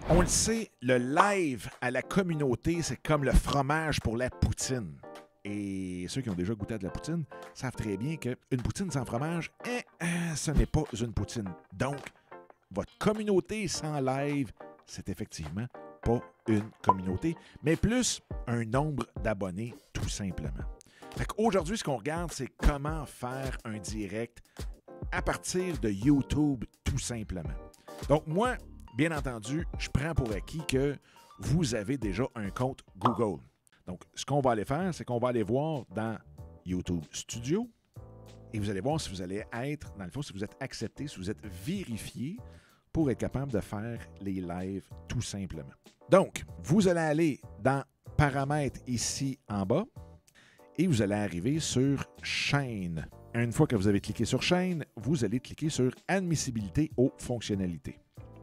On le sait, le live à la communauté, c'est comme le fromage pour la poutine. Et ceux qui ont déjà goûté à de la poutine savent très bien qu'une poutine sans fromage, ce n'est pas une poutine. Donc, votre communauté sans live, c'est effectivement pas une communauté, mais plus un nombre d'abonnés, tout simplement. Fait qu'aujourd'hui, ce qu'on regarde, c'est comment faire un direct à partir de YouTube, tout simplement. Donc, moi, bien entendu, je prends pour acquis que vous avez déjà un compte Google. Donc, ce qu'on va aller faire, c'est qu'on va aller voir dans YouTube Studio et vous allez voir si vous allez être, dans le fond, si vous êtes accepté, si vous êtes vérifié pour être capable de faire les lives tout simplement. Donc, vous allez aller dans Paramètres ici en bas et vous allez arriver sur Chaîne. Une fois que vous avez cliqué sur Chaîne, vous allez cliquer sur Admissibilité aux fonctionnalités.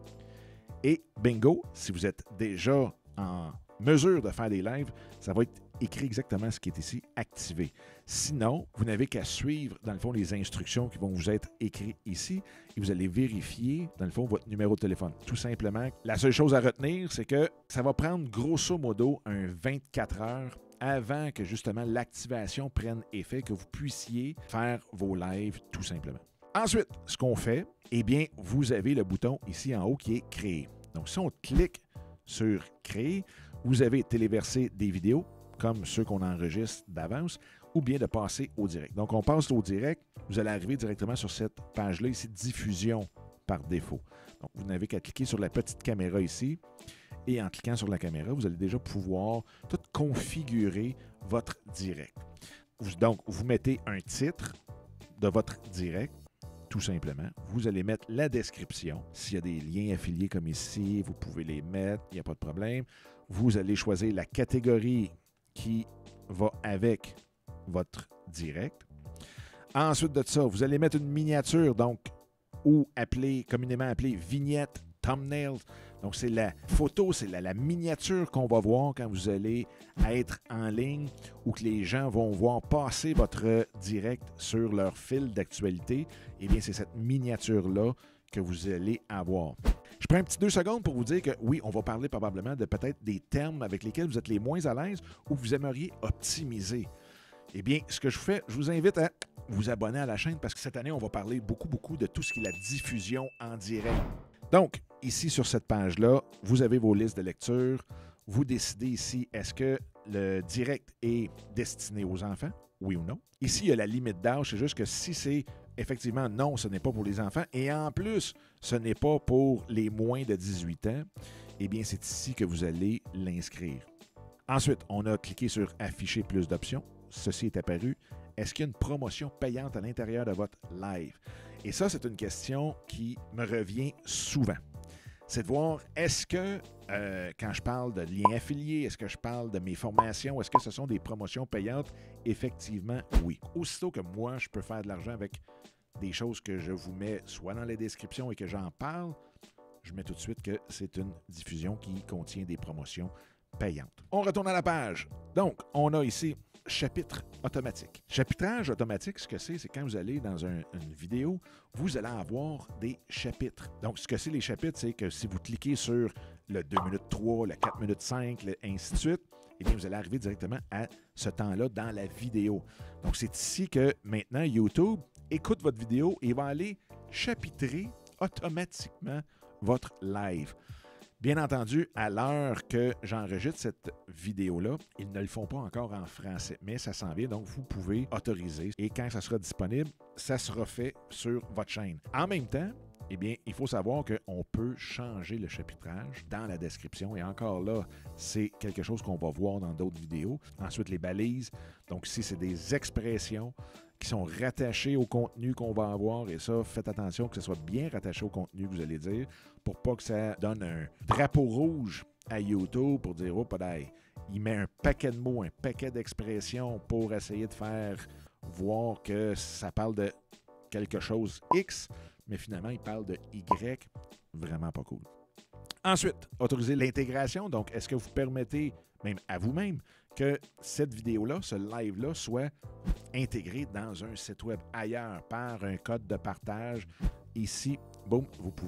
Et bingo, si vous êtes déjà en mesure de faire des lives, ça va être écrit exactement ce qui est ici, activé. Sinon, vous n'avez qu'à suivre, dans le fond, les instructions qui vont vous être écrites ici et vous allez vérifier, dans le fond, votre numéro de téléphone. Tout simplement, la seule chose à retenir, c'est que ça va prendre grosso modo un 24 heures avant que justement l'activation prenne effet, que vous puissiez faire vos lives tout simplement. Ensuite, ce qu'on fait, eh bien, vous avez le bouton ici en haut qui est Créer. Donc, si on clique sur Créer, vous avez téléversé des vidéos, comme ceux qu'on enregistre d'avance, ou bien de passer au direct. Donc, on passe au direct. Vous allez arriver directement sur cette page-là, ici, Diffusion par défaut. Donc, vous n'avez qu'à cliquer sur la petite caméra ici. Et en cliquant sur la caméra, vous allez déjà pouvoir tout configurer votre direct. Donc, vous mettez un titre de votre direct, tout simplement. Vous allez mettre la description. S'il y a des liens affiliés comme ici, vous pouvez les mettre, il n'y a pas de problème. Vous allez choisir la catégorie qui va avec votre direct. Ensuite de ça, vous allez mettre une miniature, donc, ou communément appelée vignette, thumbnail. Donc, c'est la photo, c'est la miniature qu'on va voir quand vous allez être en ligne ou que les gens vont voir passer votre direct sur leur fil d'actualité. Eh bien, c'est cette miniature-là que vous allez avoir. Je prends un petit 2 secondes pour vous dire que oui, on va parler probablement de peut-être des termes avec lesquels vous êtes les moins à l'aise ou vous aimeriez optimiser. Eh bien, ce que je fais, je vous invite à vous abonner à la chaîne parce que cette année, on va parler beaucoup de tout ce qui est la diffusion en direct. Donc, ici sur cette page-là, vous avez vos listes de lecture. Vous décidez ici, est-ce que le direct est destiné aux enfants? Oui ou non? Ici, il y a la limite d'âge. C'est juste que si c'est effectivement non, ce n'est pas pour les enfants. Et en plus, ce n'est pas pour les moins de 18 ans. Eh bien, c'est ici que vous allez l'inscrire. Ensuite, on a cliqué sur Afficher plus d'options. Ceci est apparu. Est-ce qu'il y a une promotion payante à l'intérieur de votre live? Et ça, c'est une question qui me revient souvent. C'est de voir, est-ce que quand je parle de liens affiliés, est-ce que je parle de mes formations, est-ce que ce sont des promotions payantes? Effectivement, oui. Aussitôt que moi, je peux faire de l'argent avec des choses que je vous mets soit dans les descriptions et que j'en parle, je mets tout de suite que c'est une diffusion qui contient des promotions payantes. On retourne à la page. Donc, on a ici chapitre automatique. Chapitrage automatique, ce que c'est quand vous allez dans une vidéo, vous allez avoir des chapitres. Donc, ce que c'est les chapitres, c'est que si vous cliquez sur le 2 minutes 3, le 4 minutes 5, ainsi de suite, eh bien, vous allez arriver directement à ce temps-là dans la vidéo. Donc, c'est ici que maintenant, YouTube écoute votre vidéo et va aller chapitrer automatiquement votre live. Bien entendu, à l'heure que j'enregistre cette vidéo-là, ils ne le font pas encore en français, mais ça s'en vient, donc vous pouvez autoriser. Et quand ça sera disponible, ça sera fait sur votre chaîne. En même temps, eh bien, il faut savoir qu'on peut changer le chapitrage dans la description. Et encore là, c'est quelque chose qu'on va voir dans d'autres vidéos. Ensuite, les balises. Donc ici, c'est des expressions qui sont rattachées au contenu qu'on va avoir. Et ça, faites attention que ce soit bien rattaché au contenu que vous allez dire pour pas que ça donne un drapeau rouge à YouTube pour dire « Oh, padaille, il met un paquet de mots, un paquet d'expressions pour essayer de faire voir que ça parle de quelque chose X, mais finalement, il parle de Y. Vraiment pas cool. » Ensuite, autoriser l'intégration. Donc, est-ce que vous permettez, même à vous-même, que cette vidéo-là, ce live-là, soit intégré dans un site web ailleurs par un code de partage? Ici, boum, vous pouvez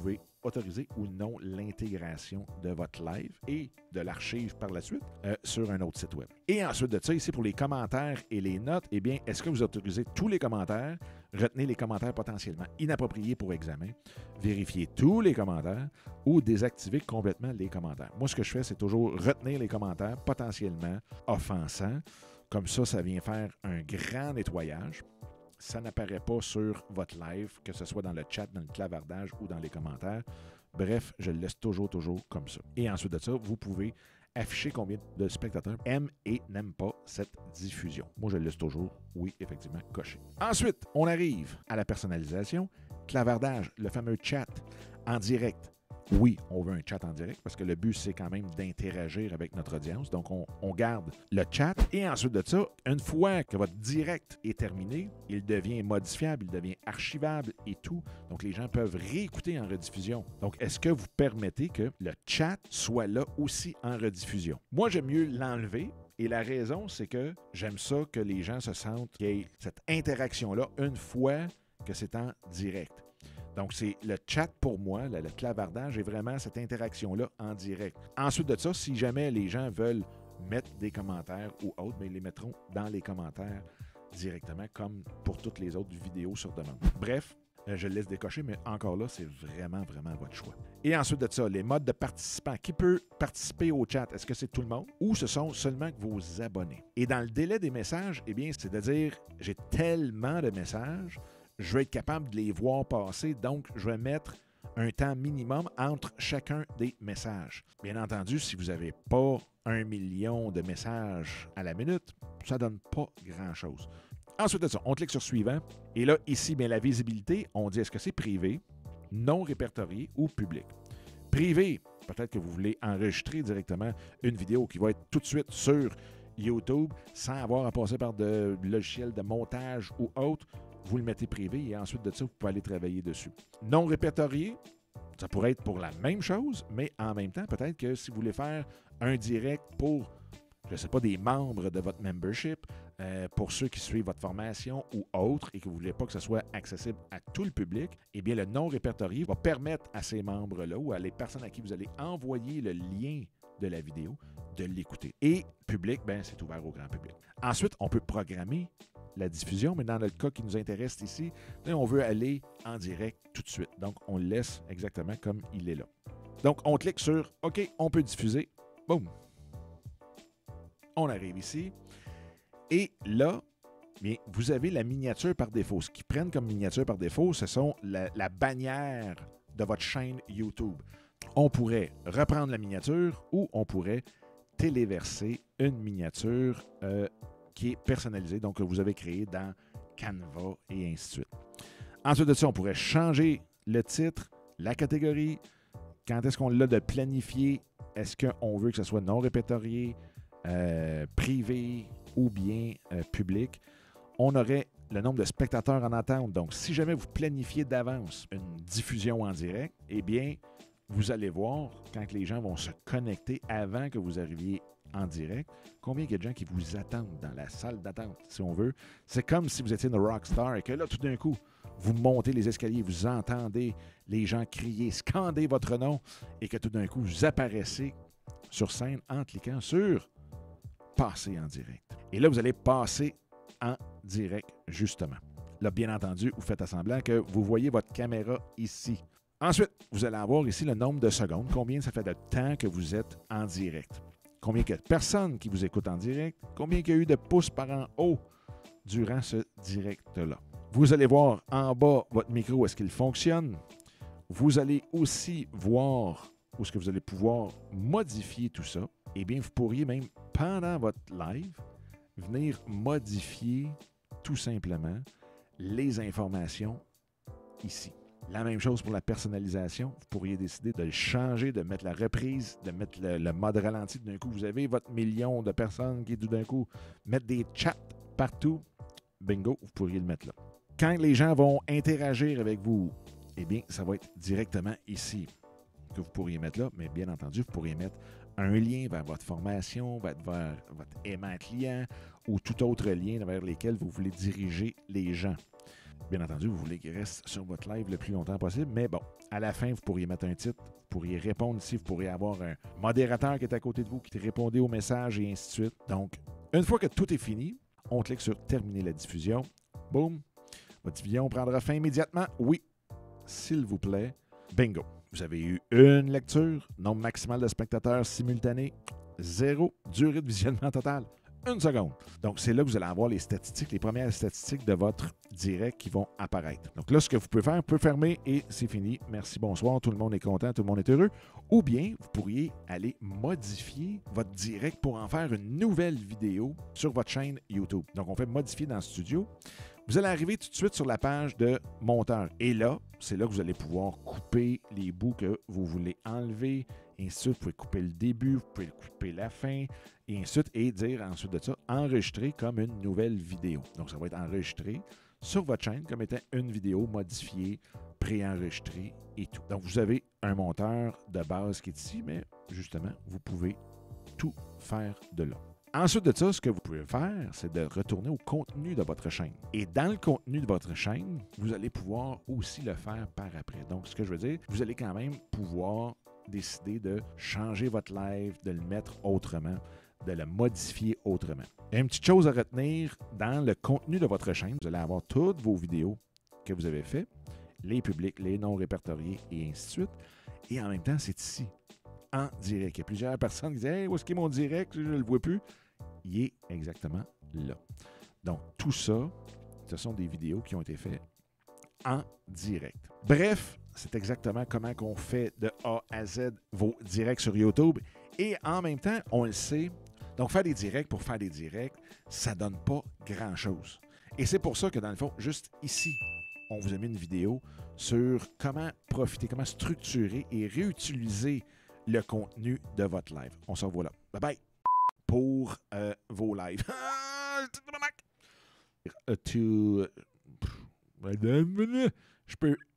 autoriser ou non l'intégration de votre live et de l'archive par la suite sur un autre site web. Et ensuite de ça, ici pour les commentaires et les notes, eh bien, est-ce que vous autorisez tous les commentaires? Retenez les commentaires potentiellement inappropriés pour examen, vérifiez tous les commentaires ou désactiver complètement les commentaires. Moi, ce que je fais, c'est toujours retenir les commentaires potentiellement offensants. Comme ça vient faire un grand nettoyage. Ça n'apparaît pas sur votre live, que ce soit dans le chat, dans le clavardage ou dans les commentaires. Bref, je le laisse toujours comme ça. Et ensuite de ça, vous pouvez afficher combien de spectateurs aiment et n'aiment pas cette diffusion. Moi, je le laisse toujours, oui, effectivement, coché. Ensuite, on arrive à la personnalisation, clavardage, le fameux chat en direct. Oui, on veut un chat en direct parce que le but, c'est quand même d'interagir avec notre audience. Donc, on garde le chat et ensuite de ça, une fois que votre direct est terminé, il devient modifiable, il devient archivable et tout. Donc, les gens peuvent réécouter en rediffusion. Donc, est-ce que vous permettez que le chat soit là aussi en rediffusion? Moi, j'aime mieux l'enlever. Et la raison, c'est que j'aime ça que les gens se sentent qu'il y ait cette interaction-là une fois que c'est en direct. Donc, c'est le chat pour moi, le clavardage est vraiment cette interaction-là en direct. Ensuite de ça, si jamais les gens veulent mettre des commentaires ou autres, bien, ils les mettront dans les commentaires directement, comme pour toutes les autres vidéos sur demande. Bref, je le laisse décocher, mais encore là, c'est vraiment votre choix. Et ensuite de ça, les modes de participants. Qui peut participer au chat? Est-ce que c'est tout le monde ou ce sont seulement vos abonnés? Et dans le délai des messages, eh bien, c'est-à-dire, j'ai tellement de messages, je vais être capable de les voir passer, donc je vais mettre un temps minimum entre chacun des messages. Bien entendu, si vous n'avez pas 1 million de messages à la minute, ça ne donne pas grand-chose. Ensuite de ça, on clique sur suivant. Et là, ici, bien, la visibilité, on dit est-ce que c'est privé, non répertorié ou public. Privé, peut-être que vous voulez enregistrer directement une vidéo qui va être tout de suite sur YouTube sans avoir à passer par de logiciels de montage ou autre. Vous le mettez privé et ensuite de ça, vous pouvez aller travailler dessus. Non répertorié, ça pourrait être pour la même chose, mais en même temps, peut-être que si vous voulez faire un direct pour, je ne sais pas, des membres de votre membership, pour ceux qui suivent votre formation ou autre et que vous ne voulez pas que ce soit accessible à tout le public, eh bien, le non répertorié va permettre à ces membres-là ou à les personnes à qui vous allez envoyer le lien de la vidéo de l'écouter. Et public, bien, c'est ouvert au grand public. Ensuite, on peut programmer la diffusion, mais dans le cas qui nous intéresse ici, on veut aller en direct tout de suite. Donc, on le laisse exactement comme il est là. Donc, on clique sur « OK, on peut diffuser ». Boum! On arrive ici. Et là, bien, vous avez la miniature par défaut. Ce qu'ils prennent comme miniature par défaut, ce sont la bannière de votre chaîne YouTube. On pourrait reprendre la miniature ou on pourrait téléverser une miniature qui est personnalisée, donc que vous avez créée dans Canva et ainsi de suite. Ensuite de ça, on pourrait changer le titre, la catégorie, quand est-ce qu'on l'a de planifier, est-ce qu'on veut que ce soit non répertorié, privé ou bien public. On aurait le nombre de spectateurs en attente. Donc, si jamais vous planifiez d'avance une diffusion en direct, eh bien, vous allez voir, quand les gens vont se connecter avant que vous arriviez en direct, combien il y a de gens qui vous attendent dans la salle d'attente, si on veut. C'est comme si vous étiez une rockstar et que là, tout d'un coup, vous montez les escaliers, vous entendez les gens crier, scander votre nom et que tout d'un coup, vous apparaissez sur scène en cliquant sur « Passer en direct ». Et là, vous allez passer en direct, justement. Là, bien entendu, vous faites à semblant que vous voyez votre caméra ici. Ensuite, vous allez avoir ici le nombre de secondes, combien ça fait de temps que vous êtes en direct. Combien il y a de personnes qui vous écoutent en direct, combien il y a eu de pouces par en haut durant ce direct-là. Vous allez voir en bas votre micro, est-ce qu'il fonctionne? Vous allez aussi voir où est-ce que vous allez pouvoir modifier tout ça. Eh bien, vous pourriez même, pendant votre live, venir modifier tout simplement les informations ici. La même chose pour la personnalisation. Vous pourriez décider de le changer, de mettre la reprise, de mettre le mode ralenti. D'un coup, vous avez votre million de personnes qui, tout d'un coup, mettent des chats partout. Bingo, vous pourriez le mettre là. Quand les gens vont interagir avec vous, eh bien, ça va être directement ici que vous pourriez mettre là. Mais bien entendu, vous pourriez mettre un lien vers votre formation, vers votre aimant client ou tout autre lien vers lesquels vous voulez diriger les gens. Bien entendu, vous voulez qu'il reste sur votre live le plus longtemps possible, mais bon, à la fin, vous pourriez mettre un titre, vous pourriez répondre ici, vous pourriez avoir un modérateur qui est à côté de vous, qui répondait aux messages et ainsi de suite. Donc, une fois que tout est fini, on clique sur « Terminer la diffusion ». Boum! Votre diffusion prendra fin immédiatement. Oui, s'il vous plaît. Bingo! Vous avez eu une lecture, nombre maximal de spectateurs simultanés, 0, durée de visionnement totale, 1 seconde. Donc, c'est là que vous allez avoir les statistiques, les premières statistiques de votre direct qui vont apparaître. Donc là, ce que vous pouvez faire, vous pouvez fermer et c'est fini. Merci, bonsoir, tout le monde est content, tout le monde est heureux. Ou bien, vous pourriez aller modifier votre direct pour en faire une nouvelle vidéo sur votre chaîne YouTube. Donc, on fait modifier dans Studio. Vous allez arriver tout de suite sur la page de monteur. Et là, c'est là que vous allez pouvoir couper les bouts que vous voulez enlever. Et ainsi de suite, vous pouvez couper le début, vous pouvez couper la fin, et ainsi de suite, et dire ensuite de ça, enregistrer comme une nouvelle vidéo. Donc, ça va être enregistré sur votre chaîne comme étant une vidéo modifiée, préenregistrée et tout. Donc, vous avez un monteur de base qui est ici, mais justement, vous pouvez tout faire de là. Ensuite de ça, ce que vous pouvez faire, c'est de retourner au contenu de votre chaîne. Et dans le contenu de votre chaîne, vous allez pouvoir aussi le faire par après. Donc, ce que je veux dire, vous allez quand même pouvoir décider de changer votre live, de le mettre autrement, de le modifier autrement. Il y a une petite chose à retenir dans le contenu de votre chaîne. Vous allez avoir toutes vos vidéos que vous avez faites, les publics, les non répertoriés et ainsi de suite. Et en même temps, c'est ici, en direct. Il y a plusieurs personnes qui disent « Hey, où est-ce qu'il est mon direct? Je ne le vois plus. » Il est exactement là. Donc, tout ça, ce sont des vidéos qui ont été faites en direct. Bref, c'est exactement comment on fait de A à Z vos directs sur YouTube. Et en même temps, on le sait, donc faire des directs pour faire des directs, ça ne donne pas grand-chose. Et c'est pour ça que dans le fond, juste ici, on vous a mis une vidéo sur comment profiter, comment structurer et réutiliser le contenu de votre live. On se revoit là. Bye bye! Pour vos lives. Je peux